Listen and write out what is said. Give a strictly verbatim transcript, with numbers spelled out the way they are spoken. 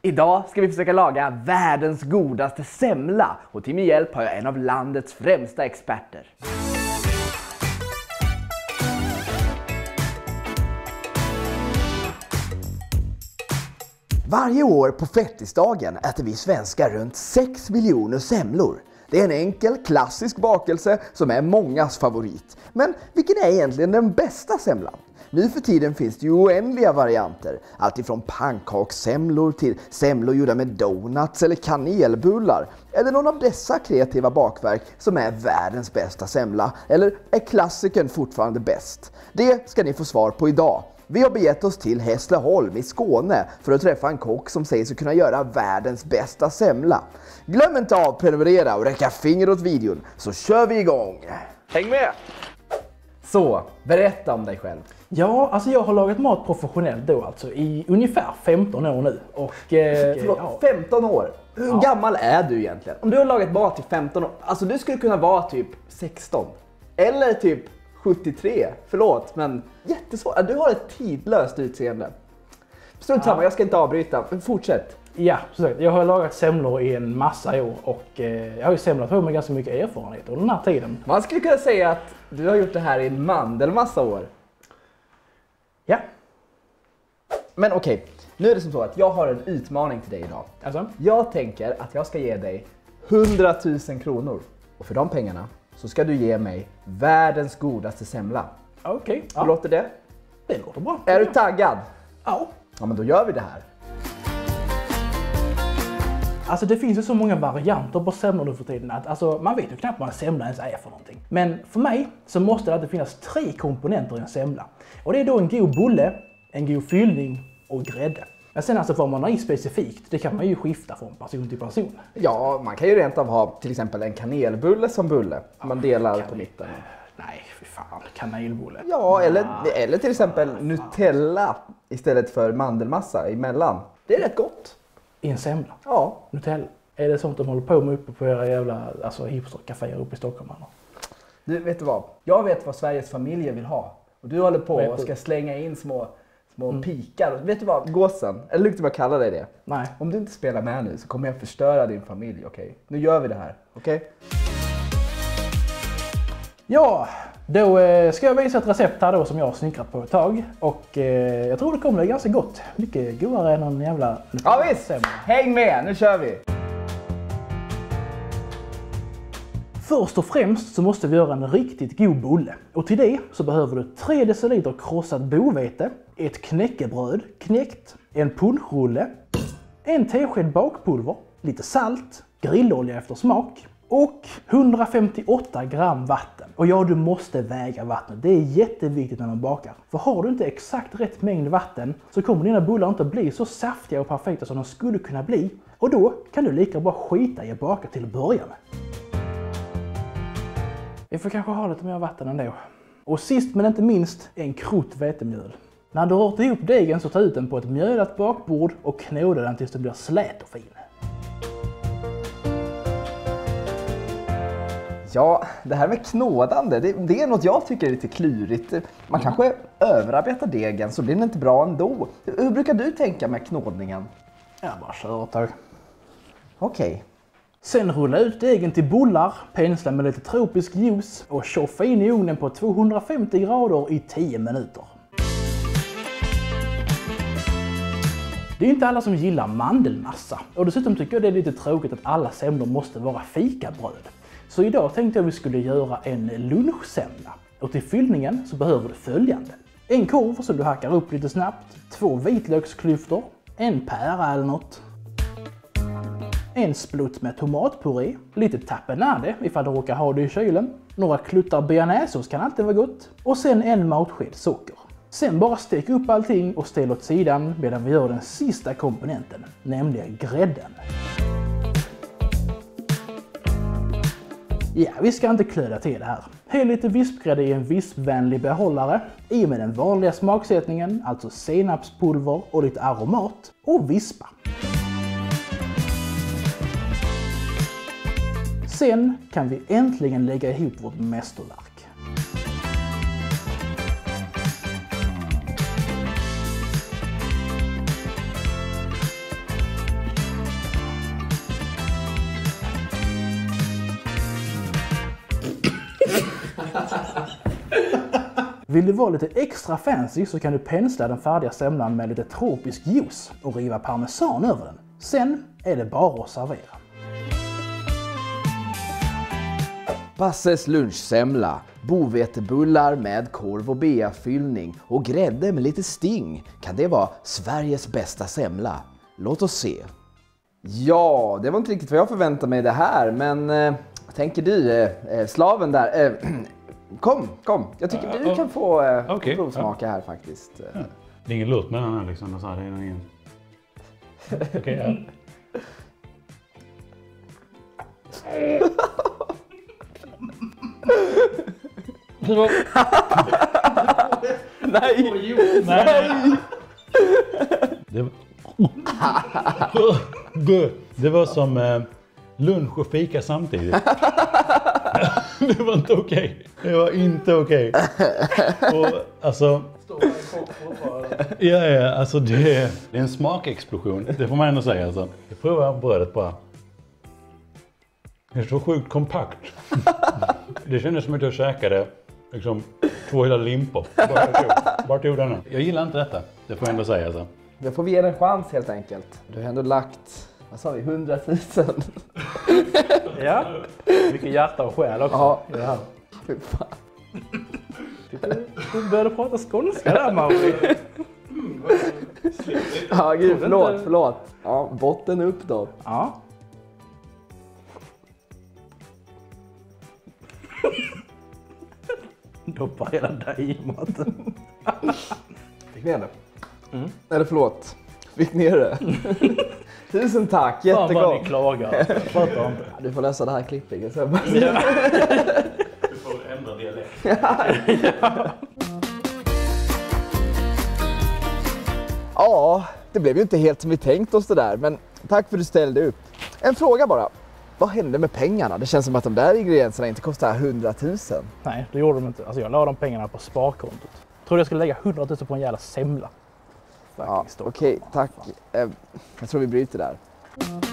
Idag ska vi försöka laga världens godaste semla och till min hjälp har jag en av landets främsta experter. Varje år på fettisdagen äter vi svenskar runt sex miljoner semlor. Det är en enkel, klassisk bakelse som är mångas favorit. Men vilken är egentligen den bästa semlan? Nu för tiden finns det ju oändliga varianter. Allt ifrån pannkakssemlor till semlor gjorda med donuts eller kanelbullar. Eller någon av dessa kreativa bakverk som är världens bästa semla. Eller är klassikern fortfarande bäst? Det ska ni få svar på idag. Vi har begett oss till Hässleholm i Skåne för att träffa en kock som säger sig kunna göra världens bästa semla. Glöm inte av att prenumerera och räcka finger åt videon, så kör vi igång! Häng med! Så, berätta om dig själv. Ja, alltså jag har lagat mat professionellt då alltså i ungefär femton år nu. Och, eh, Förlåt, ja. femton år? Hur ja. gammal är du egentligen? Om du har lagat mat i femton år, alltså du skulle kunna vara typ sexton. Eller typ sjuttiotre, förlåt, men jättesvårt. Du har ett tidlöst utseende. Strunt samma, ja. Jag ska inte avbryta, fortsätt. Ja, så sagt, jag har lagat semlor i en massa år och eh, jag har ju semlat på mig ganska mycket erfarenhet under den här tiden. Man skulle kunna säga att du har gjort det här i en mandelmassa år. Ja. Men okej, okay, nu är det som så att jag har en utmaning till dig idag. Alltså? Jag tänker att jag ska ge dig hundratusen kronor. Och för de pengarna så ska du ge mig världens godaste semla. Okej. Okay, Hur ja. låter det? Det låter bra. Är du taggad? Ja. Ja, men då gör vi det här. Alltså det finns ju så många varianter på semlor nu för tiden att alltså, man vet ju knappt vad en semla ens är för någonting. Men för mig så måste det alltid finnas tre komponenter i en semla. Och det är då en god bulle, en god fyllning och grädde. Men sen alltså vad man har i specifikt, det kan man ju skifta från person till person. Ja, man kan ju rent av ha till exempel en kanelbulle som bulle. Man oh, delar kanel... på mitten. Nej, fy fan, kanelbulle. Ja, eller, eller till exempel Nutella istället för mandelmassa emellan. Det är rätt gott. I en semla? Ja. Nutella. Är det sånt de håller på med uppe på era jävla alltså, hipstercaféer uppe i Stockholm? Eller? Du, vet du vad? Jag vet vad Sveriges familjer vill ha. Och du håller på och ska slänga in små, små mm. pikar. Vet du vad? Gåsen. Eller luktar vad jag kallar dig det? Nej. Om du inte spelar med nu så kommer jag förstöra din familj, okej? Okay? Nu gör vi det här, okej? Okay? Ja, då eh, ska jag visa ett recept här då som jag har snickrat på ett tag. Och eh, jag tror det kommer bli ganska gott. Mycket godare än en jävla... Ja visst! Semla. Häng med, nu kör vi! Först och främst så måste vi göra en riktigt god bulle. Och till det så behöver du tre deciliter krossat bovete, ett knäckebröd, knäckt, en punschrulle, en tesked bakpulver, lite salt, grillolja efter smak och hundrafemtioåtta gram vatten. Och ja, du måste väga vattnet. Det är jätteviktigt när man bakar. För har du inte exakt rätt mängd vatten så kommer dina bullar inte bli så saftiga och perfekta som de skulle kunna bli. Och då kan du lika bra skita i att baka till att börja med. Vi får kanske ha lite mer vatten ändå. Och sist men inte minst en krott vetemjöl. När du har rört ihop degen så ta ut den på ett mjölat bakbord och knåda den tills det blir slät och fin. Ja, det här med knådande, det, det är något jag tycker är lite klurigt. Man kanske överarbetar degen så blir den inte bra ändå. Hur brukar du tänka med knådningen? Jag bara kör ett tag. Okej. Okay. Sen rulla ut degen till bullar, pensla med lite tropisk juice och tjoffa in i ugnen på tvåhundrafemtio grader i tio minuter. Det är inte alla som gillar mandelmassa och dessutom tycker jag det är lite tråkigt att alla semlor måste vara fikabröd. Så idag tänkte jag att vi skulle göra en lunchsemla. Och till fyllningen så behöver du följande. En korv som du hackar upp lite snabbt, två vitlöksklyftor, en pära eller något, en splutt med tomatpuré, lite tapenade ifall du råkar ha det i kylen, några kluttar bearnaisesås kan alltid vara gott och sen en matsked socker. Sen bara stek upp allting och ställ åt sidan medan vi gör den sista komponenten, nämligen grädden. Ja, vi ska inte klöda till det här. Häll lite vispgrädde i en vispvänlig behållare, i med den vanliga smaksättningen, alltså senapspulver och lite aromat, och vispa. Sen kan vi äntligen lägga ihop vårt mästerverk. Vill du vara lite extra fancy så kan du pensla den färdiga semlan med lite tropisk juice och riva parmesan över den. Sen är det bara att servera. Basses lunchsemla, bovetebullar med korv och beafyllning och grädde med lite sting. Kan det vara Sveriges bästa semla? Låt oss se. Ja, det var inte riktigt vad jag förväntade mig det här, men eh, tänker du, eh, slaven där, eh, kom, kom. Jag tycker du kan få eh, okay. provsmaka här faktiskt. Ja. Det är ingen lurt med den här liksom, så här, det är ingen... Okej, okay, ja. Nej! Nej! Det var... Det var som eh, lunch och fika samtidigt. Det var inte okej. Okay. Det var inte okej. Okay. Och alltså... Ja, ja, alltså det är, det är en smakexplosion. Det får man ändå säga. Alltså. Jag provar brödet bara. Det är så sjukt kompakt. Det kändes som att jag käkade liksom två hela limpor. Bara tog, bara tog denna. Jag gillar inte detta. Det får jag ändå säga. Alltså. Jag får ge er en chans helt enkelt. Du har ändå lagt, vad sa vi, hundratusen. Ja, mycket hjärta och själ också. Ja. Ja. Fy fan. Du, du började prata skånska där, Mauri. Ja, gud, förlåt, förlåt. Ja, botten upp då. Ja. Doppar hela dig i maten. Fick ner det? Mm. Eller förlåt. Fick ner det. Tusen tack, jättegott. Fan vad ni klagar. Fattar inte. Du får läsa det här klippet sen. Ja. Du får ändra dialekt. Ja. Ja, det blev ju inte helt som vi tänkt oss det där, men tack för att du ställde upp. En fråga bara. Vad hände med pengarna? Det känns som att de där ingredienserna inte kostar hundratusen. Nej, det gjorde de inte. Alltså jag la de pengarna på sparkontot. Jag trodde jag skulle lägga hundratusen på en jävla semla. Ja, okej, okay, tack. Jag tror vi bryter där.